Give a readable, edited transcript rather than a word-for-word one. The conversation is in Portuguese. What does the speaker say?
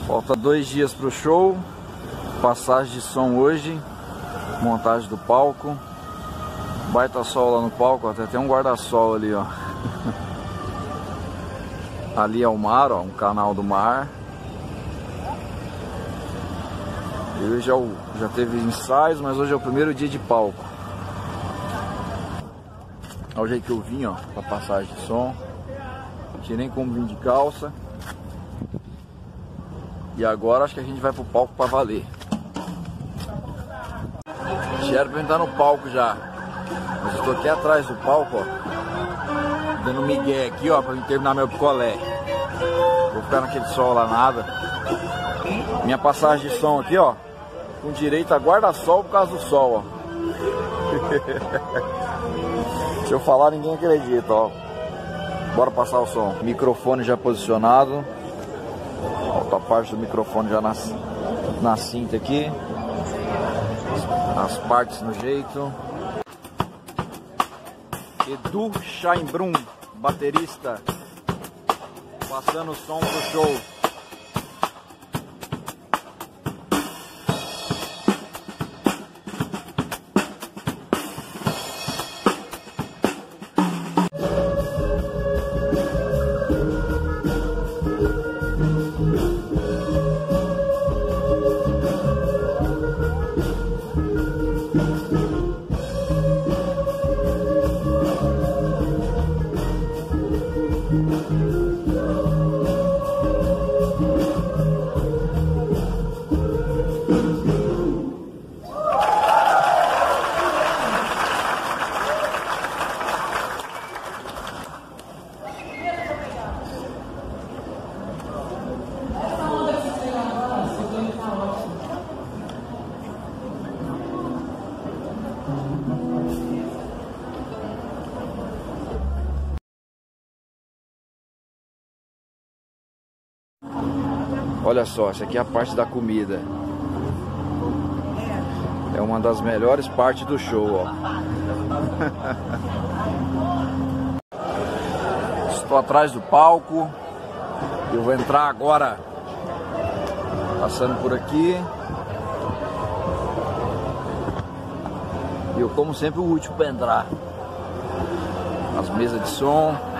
Falta 2 dias pro show. Passagem de som hoje. Montagem do palco. Baita sol lá no palco, até tem um guarda-sol ali, ó. Ali é o mar, ó, um canal do mar. E hoje já teve ensaios, mas hoje é o primeiro dia de palco. Olha o jeito que eu vim, ó, pra passagem de som. Não tinha nem como vir de calça. E agora acho que a gente vai pro palco pra valer. Já era pra entrar no palco já. Mas eu tô aqui atrás do palco, ó. Dando migué aqui, ó, pra mim terminar meu picolé. Vou ficar naquele sol lá nada. Minha passagem de som aqui, ó. Com direito a guarda-sol por causa do sol, ó. Se eu falar, ninguém acredita, ó. Bora passar o som. Microfone já posicionado. Outra parte do microfone já na cinta aqui. As partes no jeito. Edu Scheinbrunn, baterista, passando o som pro show. Olha só, essa aqui é a parte da comida. É uma das melhores partes do show, ó. Estou atrás do palco. Eu vou entrar agora, passando por aqui. E eu, como sempre, o último para entrar. As mesas de som.